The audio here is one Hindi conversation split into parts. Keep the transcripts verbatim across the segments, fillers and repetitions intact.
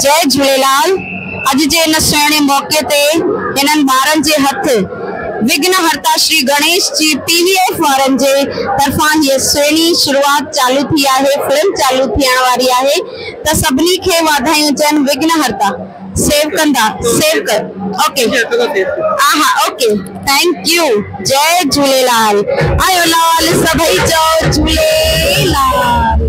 जय झूलेलाल। अज जे इन सुहिणे मौके ते इन्हनि ॿारनि जे हथ विघ्नहर्ता श्री गणेश जी पीवीएफ वारनि जे तरफां ये सुहिणी शुरुआत चालू थी आहे, फिल्म चालू थियण वारी आहे, त सभिनी खे वाधायूं जन। विघ्नहर्ता सेव कंदा, सेव कर। ओके हा हा ओके, थैंक यू। जय झूलेलाल। आयो लाल सभई चओ झूलेलाल।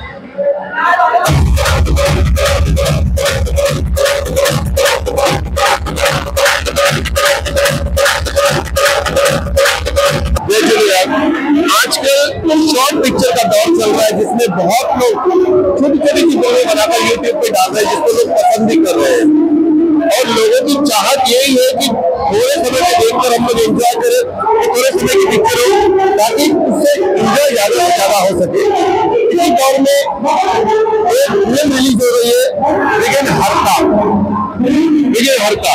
आजकल शॉर्ट पिक्चर का दौर चल रहा है, जिसमें बहुत लोग छोटी छोटी वीडियो बनाकर यूट्यूब पे डाल रहे हैं, जिसको लोग पसंद भी कर रहे हैं। और लोगों की चाहत यही है कि थोड़े समय में देखकर हम लोग एंजॉय करें, थोड़े समय की पिक्चर हो, ताकि उससे एंजॉय ज्यादा से ज्यादा हो सके। इसी दौर में एक फिल्म रिलीज हो रही है, विघ्नहर्ता। विघ्नहर्ता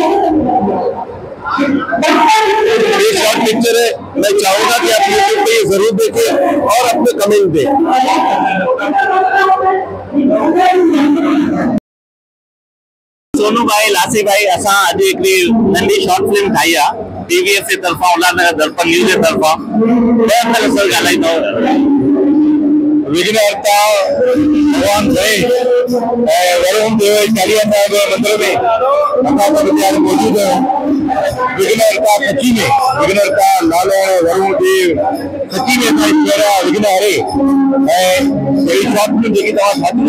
ये शॉर्ट पिक्चर है। मैं चाहूंगा कि आप यूट्यूब पे ये जरूर देखें और अपने कमेंट दें। सोनू भाई, लासी भाई, असां अॼु हिकिड़ी नंढी शॉर्ट फिल्म ठाही आहे टीवीएफ जे तरफ़ां, उल्हासनगर दर्पण न्यूज़ जे तरफ़ां। ॿ अंदरि सर ॻाल्हाईंदो। विघ्नहर्ता भगवान गणेश ऐं वरुण देव चालीहा साहिब मंदिर में असां मौजूद आहियूं। विघ्नहर्ता सची में विघ्नहर्ता लाल वरुण देव सची में असां पहिरियां विघ्न हरे ऐं अहिड़ी शॉर्ट फिल्म जेकी तव्हां ठाती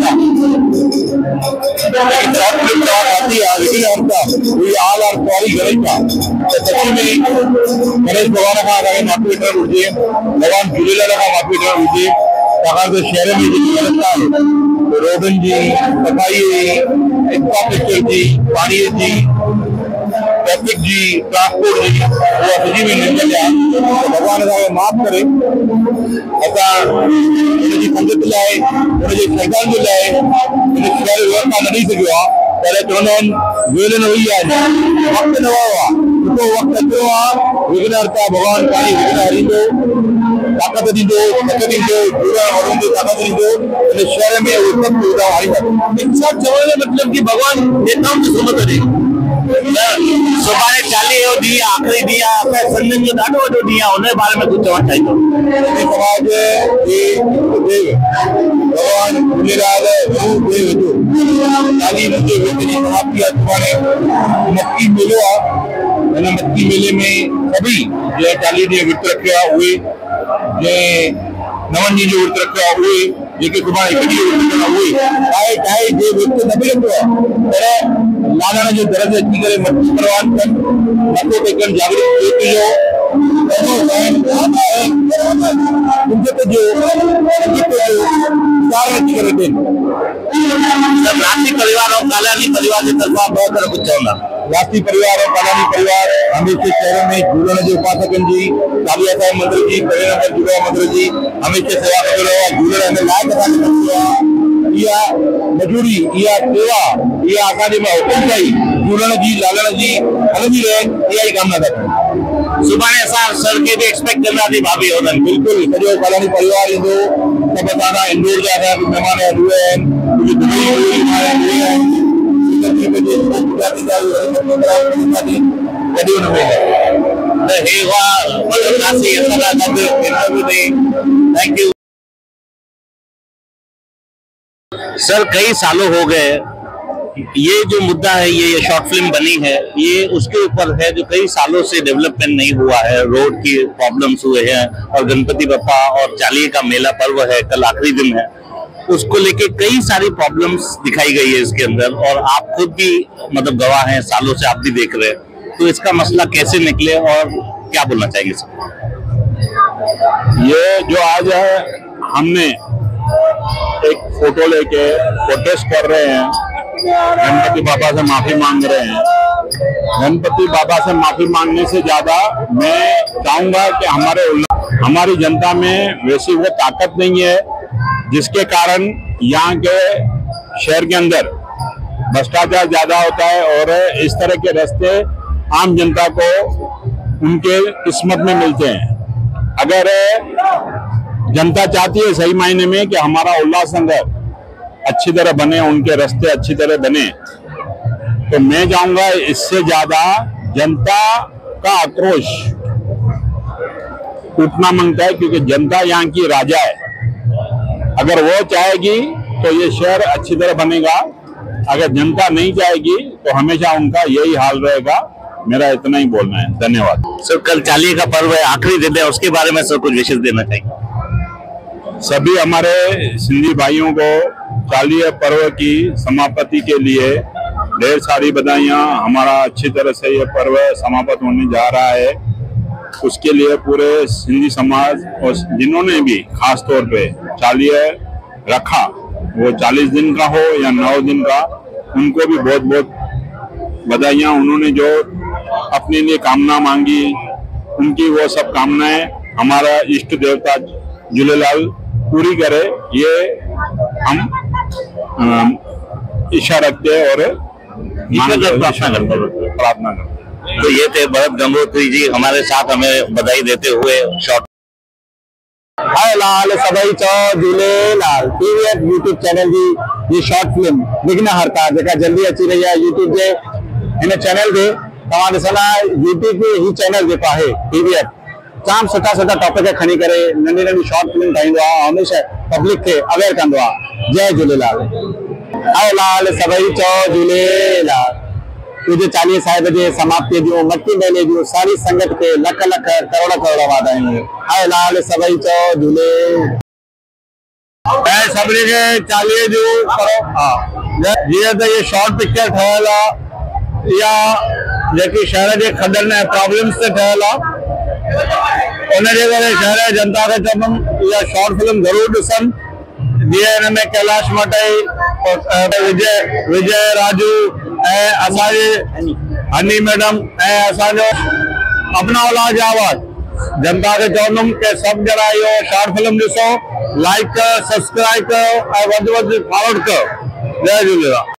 आहे, शॉर्ट फिल्म तव्हां ठाती आहे विघ्नहर्ता, उहा आल आर सॉरी गणेश आहे। त सची में गणेश भॻवान खां असांखे माफ़ी वठणु घुरिजे, भॻवान झूलेलाल खां माफ़ी वठणु घुरिजे। छाकाणि त शहर में जेकी व्यवस्था आहे, रोडनि जी सफ़ाई, इंफ्रास्ट्रक्चर जी, पाणीअ जी, ट्रैफिक जी, ट्रांसपोर्ट जी, उहा सॼी में निंदल आहे। त भॻवान असांखे माफ़ करे। असां हुनजी संगत लाइ, हुनजे सरकार जे लाइ हुन शहर व्यवस्था न ॾेई सघियो आहे, पर चवंदा आहिनि वेल न हुई आहे, वक़्तु न वियो आहे, सुठो वक़्तु अचियो आहे। विघ्नहर्ता भॻवान पाणी विघ्न हरींदो, ताक़त ॾींदो, ताक़त ॾींदो, वरुण देव ताक़त ॾींदो, हिन शहर में उहे सभु सुविधाऊं आणींदा। इंसाफ़ चवण जो मतिलबु कि भॻवान नेताउनि खे सुमत ॾे। सुभाणे चालीहो ॾींहुं, आख़िरी ॾींहुं आहे, असांजे सिंधियुनि जो ॾाढो वॾो ॾींहुं आहे, हुन जे बारे में कुझु चवणु चाहींदो। समाज जे देव भॻवान झूलेलाल रूप देव जो चालीह जे विच जी समाप्ति आहे। सुभाणे मटकी मेलो आहे। हिन मटकी मेले में सभी जंहिं चालीह ॾींहं विर्तु रखियो आहे उहे, जंहिं नवनि ॾींहं जो विर्तु रखियो आहे उहे, जेके सुभाणे हिकु ॾींहुं विर्तु कंदा उहे, ठाहे ठाहे जे विर्तु न बि रखियो आहे, पर लालण जे दर ते अची करे मटकी परवान कनि, मथो टेकनि, जागृत ज्योति जो इज़त जो इज़त जो विचार अची करे ॾियनि। राष्ट्रीय परिवार और कालानी परिवार की तरफा बहुत सारा कुछ चवंदा। राष्ट्रीय परिवार और कालानी परिवार हमेशा शहर में झूलण जे उपासकनि जी, चालीहा साहिब मंदिर जी, पहिरें नंबर झूलेलाल मंदिर जी हमेशा सेवा कंदो रहियो आहे। झूलण हिन लाइक़ु असांखे रखियो आहे। इहा मजूरी, इहा सेवा, इहा असांजे में हुकुमशाही झूलण जी, लालण जी हलंदी रहे, इहा ई कामना था कयूं। सुभाणे असां सर खे बि एक्सपेक्ट कंदासीं भाभी होदन। बिल्कुलु सॼो कालानी परिवार ईंदो, सभु असां इंदौर जा असां महिमान उहे आहिनि, कुझु दुबई उहे आहिनि, थैंक यू सर। कई सालों हो गए ये जो मुद्दा है, ये ये शॉर्ट फिल्म बनी है, ये उसके ऊपर है जो कई सालों से डेवलपमेंट नहीं हुआ है। रोड की प्रॉब्लम्स हुए हैं और गणपति बप्पा और चालीहे का मेला पर्व है, कल आखिरी दिन है, उसको लेके कई सारी प्रॉब्लम्स दिखाई गई है इसके अंदर, और आप खुद भी मतलब गवाह हैं, सालों से आप भी देख रहे हैं। तो इसका मसला कैसे निकले और क्या बोलना चाहेंगे सर? ये जो आज है, हमने एक फोटो लेके प्रोटेस्ट कर रहे हैं, गणपति बाबा से माफी मांग रहे हैं। गणपति बाबा से माफी मांगने से ज्यादा मैं चाहूंगा कि हमारे हमारी जनता में वैसी वो ताकत नहीं है जिसके कारण यहाँ के शहर के अंदर भ्रष्टाचार ज्यादा होता है, और इस तरह के रास्ते आम जनता को उनके किस्मत में मिलते हैं। अगर जनता चाहती है सही मायने में कि हमारा उल्लासनगर अच्छी तरह बने, उनके रास्ते अच्छी तरह बने, तो मैं चाहूंगा इससे ज्यादा जनता का आक्रोश उठना मांगता है, क्योंकि जनता यहाँ की राजा है। अगर वो चाहेगी तो ये शहर अच्छी तरह बनेगा, अगर जनता नहीं चाहेगी तो हमेशा उनका यही हाल रहेगा। मेरा इतना ही बोलना है, धन्यवाद। सर, कल चालीहे का पर्व है, आखिरी दिन है, उसके बारे में सर कुछ विशेष देना चाहिए। सभी हमारे सिंधी भाइयों को चालीहे पर्व की समाप्ति के लिए ढेर सारी बधाइयाँ। हमारा अच्छी तरह से ये पर्व समाप्त होने जा रहा है, उसके लिए पूरे सिंधी समाज और जिन्होंने भी खास तौर पे चालीहे रखा, वो चालीस दिन का हो या नौ दिन का, उनको भी बहुत बहुत बधाइयाँ। उन्होंने जो अपने लिए कामना मांगी, उनकी वो सब कामनाएं हमारा इष्ट देवता झूलेलाल पूरी करे, ये हम इच्छा रखते हैं और प्रार्थना करते हैं। तो ये थे भरत गंगोत्री जी हमारे साथ, हमें बधाई देते हुए शॉर्ट। हाय लाल सभई चओ झूलेलाल। पीवीएफ यूट्यूब चैनल जी ये शॉर्ट फिल्म विघ्नहर्ता जेका जल्दी अची रही है यूट्यूब जे इन चैनल ते तव्हां ॾिसंदा यूट्यूब ते ही चैनल जेको आहे पीवीएफ जाम सुठा सुठा टॉपिक खणी करे नंढी नंढी शॉर्ट फिल्म ठाहींदो आहे, हमेशा पब्लिक खे अवेयर कंदो आहे। जय झूलेलाल। हाय लाल सभई चओ झूलेलाल। पूज्य चालीहे साहिब जे समाप्ति जूं मटकी मेले जूं सारी संगत खे लख लख करोड़ करोड़ वाधायूं। हाय लाल सभई चओ झूले। ऐं सभिनी खे चालीहे जूं जीअं त इहे शॉर्ट पिक्चर ठहियल आहे, इहा जेकी शहर जे खॾनि ऐं प्रॉब्लम्स ते ठहियल आहे, उनजे करे शहर जी जनता खे चवंदुमि इहा शॉर्ट फिल्म ज़रूरु ॾिसनि। जीअं हिन में कैलाश मटई, विजय विजय राजू ऐं असांजे हनी मैडम ऐं असांजो अपना औलाद आवाज़, जनता खे चवंदुमि कि सभु ॼणा इहो शॉर्ट फिल्म ॾिसो, लाइक कयो, सब्सक्राइब कयो ऐं वधि वधि फॉरवर्ड कयो। जय झूलेलाल।